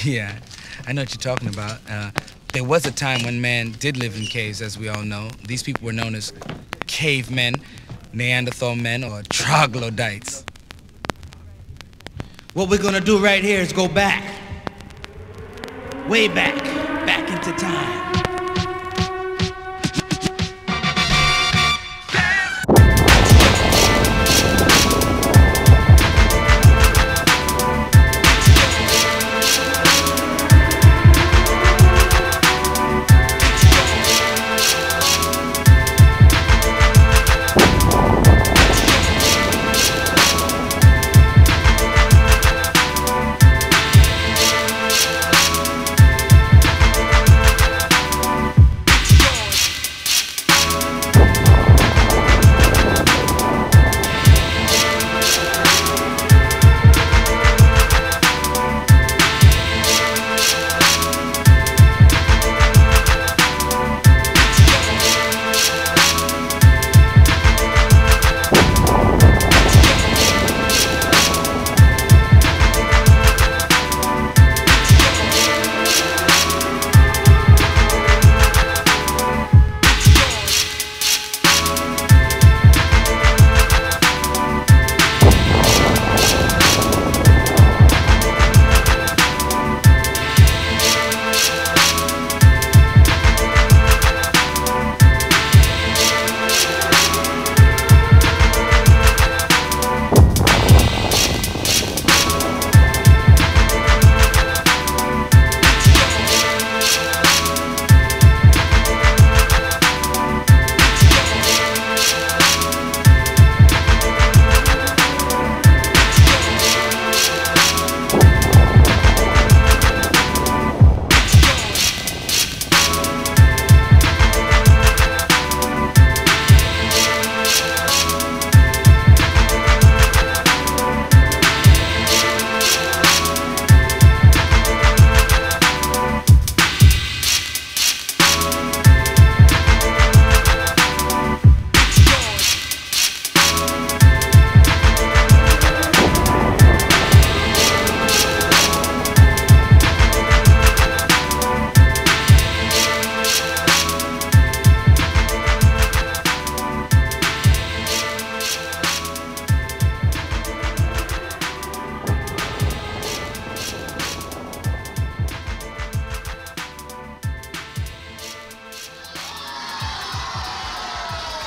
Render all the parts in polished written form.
Yeah, I know what you're talking about. There was a time when man did live in caves, as we all know. These people were known as cavemen, Neanderthal men, or troglodytes. What we're gonna do right here is go back. Way back into time.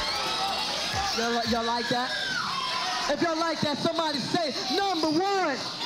Y'all like that? If y'all like that, somebody say #1.